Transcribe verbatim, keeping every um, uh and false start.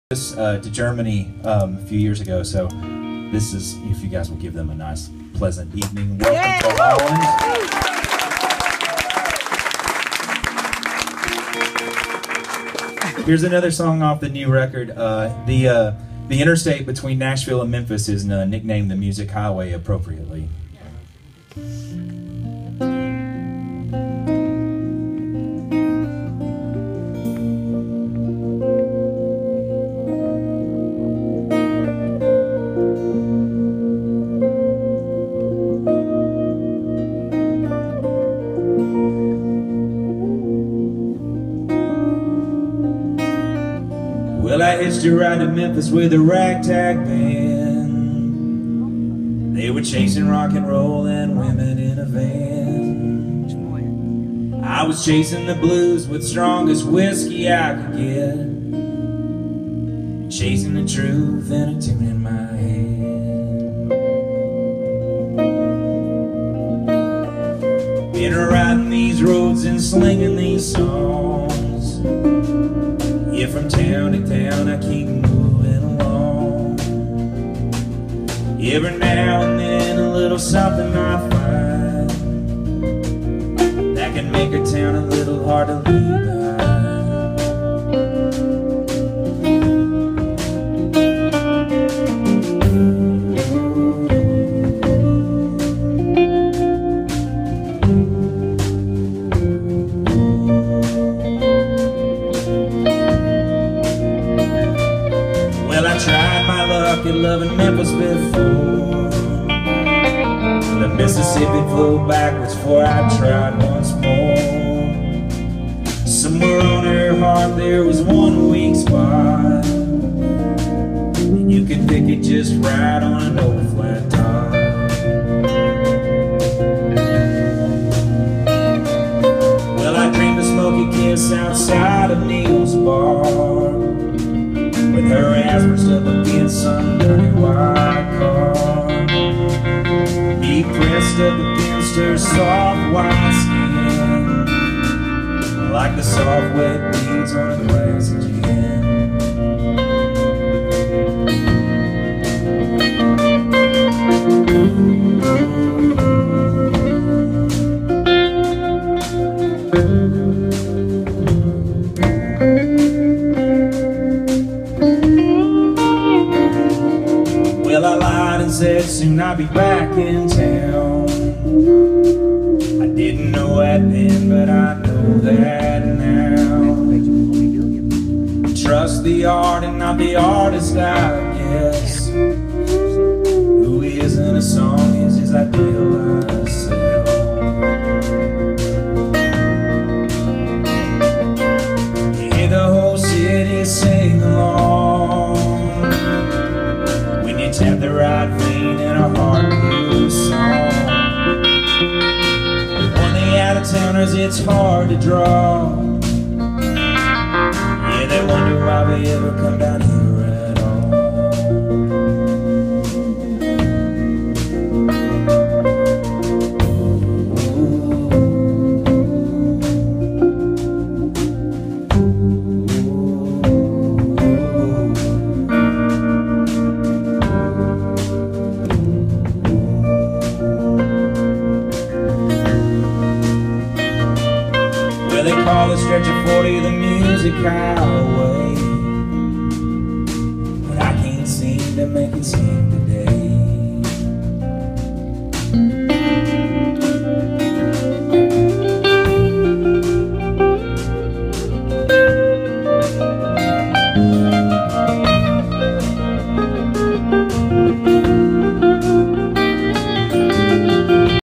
This uh, to Germany um, a few years ago, so this is, if you guys will give them a nice, pleasant evening. Welcome yeah. to Holland. Here's another song off the new record. Uh, the uh, the interstate between Nashville and Memphis is uh, nicknamed the Music Highway appropriately. Well, I hitched a ride to Memphis with a ragtag band. They were chasing rock and roll and women in a van. I was chasing the blues with strongest whiskey I could get, chasing the truth and a tune in my head. Been riding these roads and slinging these songs. Yeah, from town to town I keep moving along. Every now and then a little something I find that can make a town a little hard to leave at loving Memphis before. The Mississippi flowed backwards before I tried once more. Somewhere on her heart there was one weak spot, and you could pick it just right on an old flat top. Well, I dreamed a smoky kiss outside of Neil's bar, with her ass brushed up against some dirty white car, me pressed up against her soft white skin, like the soft wet beads on a glass of gin. Well, I lied and said soon I'd be back in town. I didn't know that then, but I know that now. Trust the art and not the artist, I guess. Who isn't a song is his idealized self. You hear the whole city sing along, tap the right vein in a hard blues song. On the out-of-towners it's hard to draw. Yeah, they wonder why we ever come down here at all. Well, they call the stretch of forty the Music Highway, but I can't seem to make it seem today.